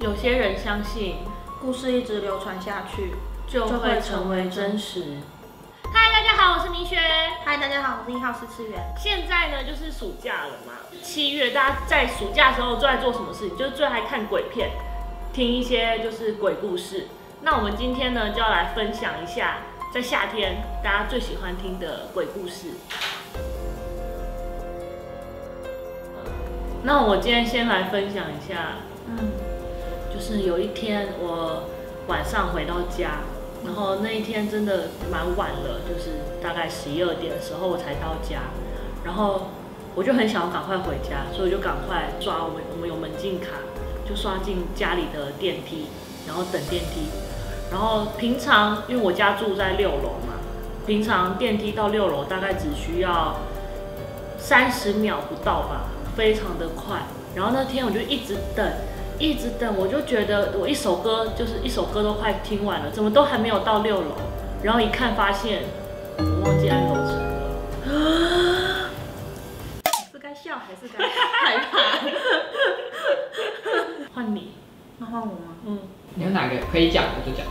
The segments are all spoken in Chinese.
有些人相信， 故事一直流传下去， 就会成为真实。 嗨，大家好，我是明雪。 嗨，大家好，我是1号试吃员。 现在呢，就是暑假了嘛，7月，大家在暑假的时候最爱做什么事情？就是最爱看鬼片，听一些就是鬼故事。那我们今天呢，就要来分享一下，在夏天大家最喜欢听的鬼故事。那我今天先来分享一下，就是有一天我晚上回到家，然后那一天真的蛮晚了，就是大概11、2点的时候我才到家，然后我就很想要赶快回家，所以我就赶快刷我们有门禁卡，就刷进家里的电梯，然后等电梯。然后平常因为我家住在6楼嘛，平常电梯到6楼大概只需要30秒不到吧，非常的快。然后那天我就一直等，我就觉得我一首歌都快听完了，怎么都还没有到6楼。然后一看发现我忘记按楼层了， 是该笑还是该害怕？ 换你， 那换我吗？ 你有哪个可以讲的就讲。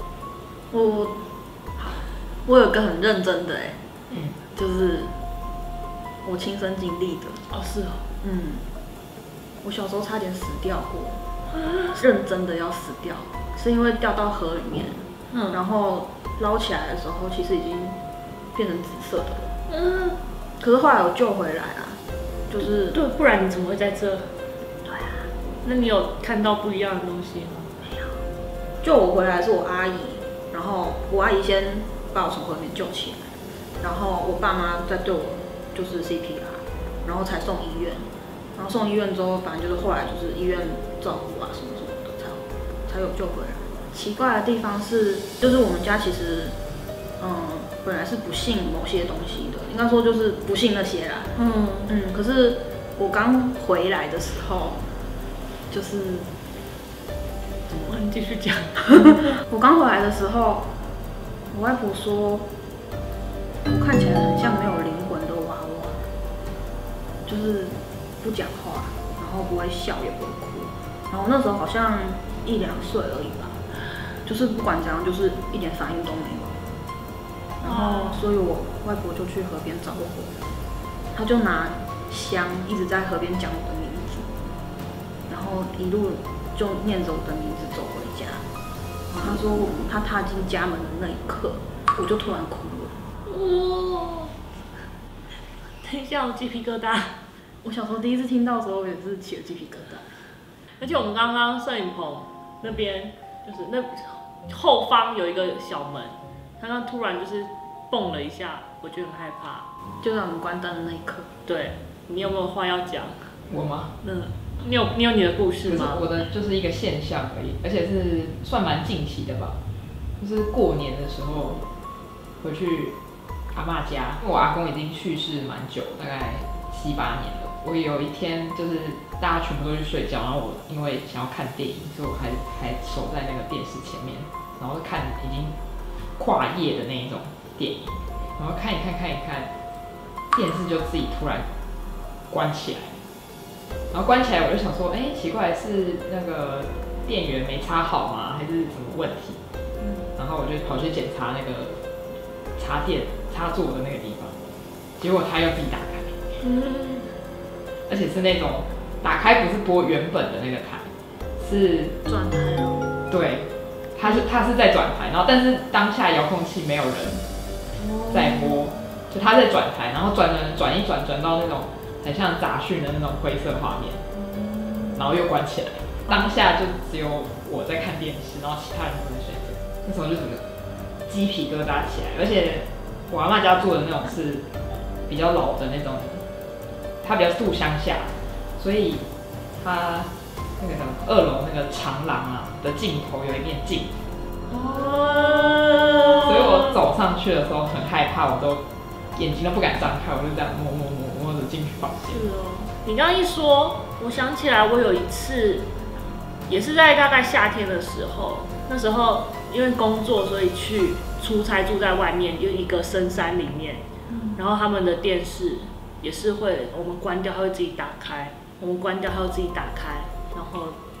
我有个很认真的就是我亲身经历的。 哦，是哦， 我小时候差点死掉过，认真的要死掉，是因为掉到河里面，然后捞起来的时候，其实已经变成紫色的了，可是后来我救回来啊，就是对，不然你怎么会在这？ 对啊， 那你有看到不一样的东西吗？ 没有，救我回来是我阿姨，然后我阿姨先把我从河里面救起来，然后我爸妈再对我就是 CPR， 然后才送医院。然后送医院之后，反正就是后来就是医院照顾啊什么什么的，才有救回来。奇怪的地方是，就是我们家其实，本来是不信某些东西的，应该说就是不信那些啦。可是我刚回来的时候，就是怎么？你继续讲。 我刚回来的时候，我外婆说，我看起来很像没有灵魂的娃娃，就是不讲话，然后不会笑也不会哭，然后那时候好像1、2岁而已吧，就是不管怎样，就是一点反应都没有。然后，所以我外婆就去河边找我，她就拿香一直在河边讲我的名字，然后一路就念着我的名字走回家。然后她说，她踏进家门的那一刻，我就突然哭了。 等一下，我鸡皮疙瘩。 我小时候第一次听到的时候，也是起了鸡皮疙瘩。 而且我们刚刚摄影棚那边，就是那后方有一个小门，它刚突然就是蹦了一下，我就很害怕。 就在我们关灯的那一刻。 对，你有没有话要讲？ 我吗？ 你有你的故事吗？ 我的就是一个现象而已，而且是算蛮近期的吧。就是过年的时候回去阿嬷家，因为我阿公已经去世蛮久，大概7、8年了。我有一天就是大家全部都去睡觉，然后我因为想要看电影，所以我还守在那个电视前面，然后看已经跨页的那一种电影，然后看一看，电视就自己突然关起来，然后关起来我就想说，奇怪，是那个电源没插好吗？还是什么问题？然后我就跑去检查那个插座的那个地方，结果它又自己打开。而且是那种打开不是播原本的那个台，是转台了。 对，它是在转台，然后但是当下遥控器没有人在播，就它在转台，然后转到那种很像杂讯的那种灰色画面，然后又关起来。当下就只有我在看电视，然后其他人都在睡觉。那时候就整个鸡皮疙瘩起来，而且我阿嬷家住的那种是比较老的那种。它比较住乡下，所以它那个什么2楼那个长廊的尽头有一面镜子，所以我走上去的时候很害怕，我都眼睛都不敢张开，我就这样摸着进去房间。 是哦，你刚刚一说，我想起来，我有一次也是在大概夏天的时候，那时候因为工作，所以去出差住在外面，就一个深山里面，然后他们的电视。也是会，我们关掉它会自己打开，我们关掉它会自己打开，然后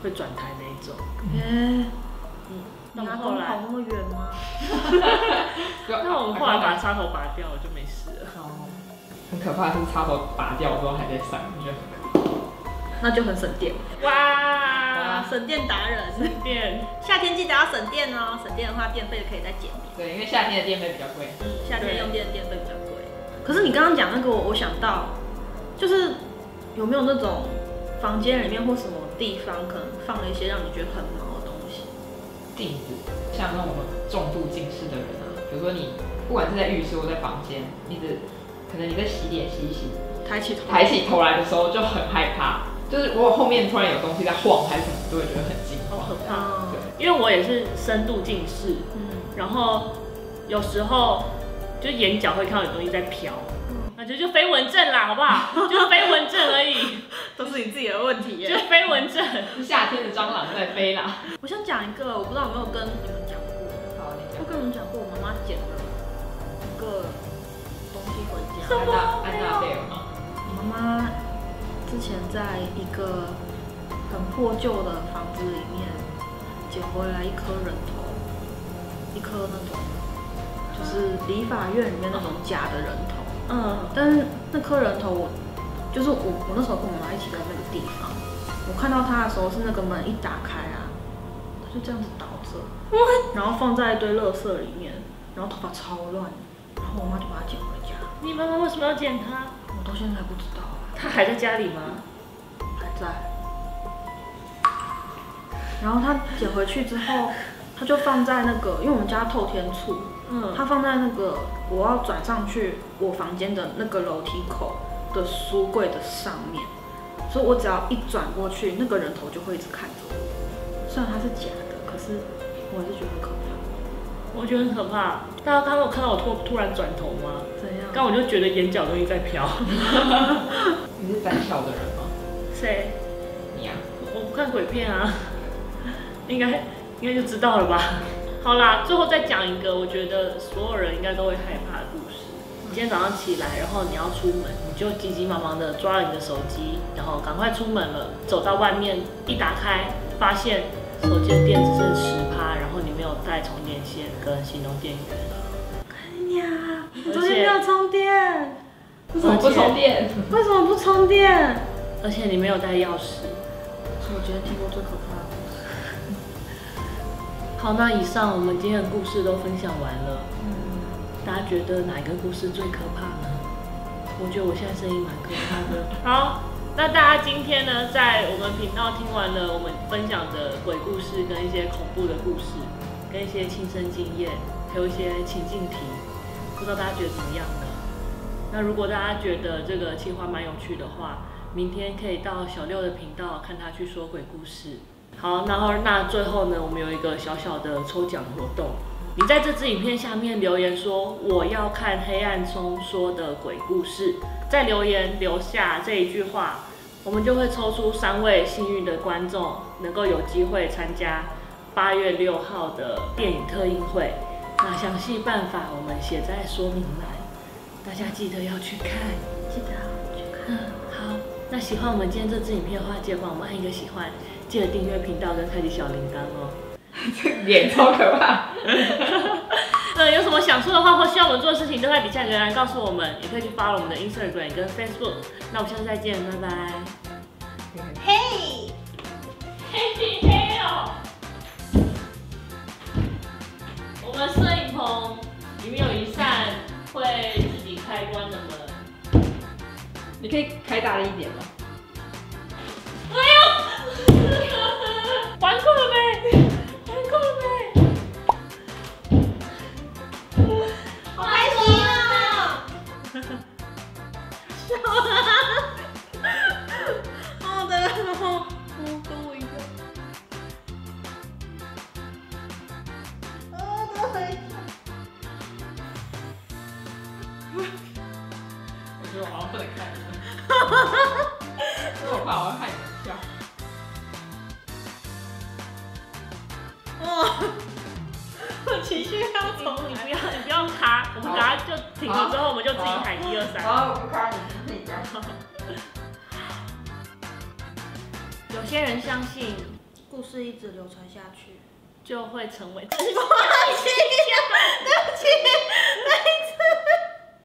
会转台那一种。 你阿公跑那么远吗？ 那我们后来把插头拔掉，就没事了。 很可怕，是插头拔掉之后还在闪，我觉得很可怕。 那就很省电。 哇，省电达人， 省电。 夏天记得要省电哦，省电的话电费可以再减免。 对，因为夏天的电费比较贵。 夏天用电的电费比较贵。 可是你刚刚讲那个，我想到，就是有没有那种房间里面或什么地方，可能放了一些让你觉得很毛的东西？ 镜子，像那种重度近视的人啊，比如说你不管是在浴室或在房间，可能你在洗脸洗一洗，抬起头来的时候就很害怕，就是如果后面突然有东西在晃还是什么，都会觉得很惊慌， 好可怕。对，因为我也是深度近视，然后有时候就眼角会看到有东西在飘，那就飞蚊症啦，好不好？就是飞蚊症而已， 都是你自己的问题耶。 就飞蚊症， 是夏天的蟑螂在飞啦。 我想讲一个，我不知道有没有跟你们讲过。 好，你讲。 我跟你们讲过，我妈妈捡了一个东西回家。 安娜贝尔吗？ 我妈妈之前在一个很破旧的房子里面捡回来一颗人头，一颗那种就是理发院里面那种假的人头。但是那颗人头就是我那时候跟我妈一起在那个地方，我看到它的时候是那个门一打开啊，它就这样子倒着，然后放在一堆垃圾里面，然后头发超乱，然后我妈就把它捡回家。 你妈妈为什么要捡它？ 我到现在还不知道。 她还在家里吗？ 还在。然后她捡回去之后，她就放在那个，因为我们家透天厝，她放在那个我要转上去我房间的那个楼梯口的书柜的上面，所以我只要一转过去，那个人头就会一直看着我。虽然它是假的，可是我还是觉得很可怕。 我觉得很可怕。大家刚刚有看到我突然转头吗？ 怎样？ 刚我就觉得眼角东西在飘。 你是胆小的人吗？ 谁？ 你啊？ 我不看鬼片啊。应该就知道了吧。好啦，最后再讲一个，我觉得所有人应该都会害怕的故事。你今天早上起来，然后你要出门，你就急急忙忙的抓了你的手机，然后赶快出门了。走到外面一打开，发现手机的电只剩10%，然后你没有带充电线跟行动电源。 哎呀，昨天没有充电。 为什么不充电？ 为什么不充电？ 而且你没有带钥匙。 是我今天听过最可怕的故事。 好，那以上我们今天的故事都分享完了。大家觉得哪一个故事最可怕呢？我觉得我现在声音蛮可怕的。好，那大家今天呢，在我们频道听完了我们分享的鬼故事，跟一些恐怖的故事，跟一些亲身经验，还有一些情境题，不知道大家觉得怎么样呢？那如果大家觉得这个企划蛮有趣的话，明天可以到小六的频道看他去说鬼故事。好，那最后呢，我们有一个小小的抽奖活动。你在这支影片下面留言说我要看黑暗中说的鬼故事，在留言留下这一句话，我们就会抽出3位幸运的观众，能够有机会参加8月6号的电影特映会。那详细办法我们写在说明栏，大家记得要去看， 记得要去看。 好，那喜欢我们今天这支影片的话，记得帮我们按一个喜欢，记得订阅频道跟开启小铃铛哦。 脸超可怕。 有什么想说的话或需要我们做的事情，都在底下留言告诉我们，也可以去 follow 我们的 Instagram 跟 Facebook。那我们下次再见，拜拜。 嘿， 嘿哦！我们摄影棚里面有一扇会自己开关的门， 你可以开大力一点吗？ 哎呦！玩够了没？玩够了没？ 好开心啊！ 好的，然后跟我一样。 我觉得我好像不能看了，因为我怕我会害你们笑。 我情绪要重你不要卡，我们等下就停了之后，我们就自己喊1、2、3。 好，我不卡你，自己讲。 有些人相信故事一直流传下去， 就会成为真相。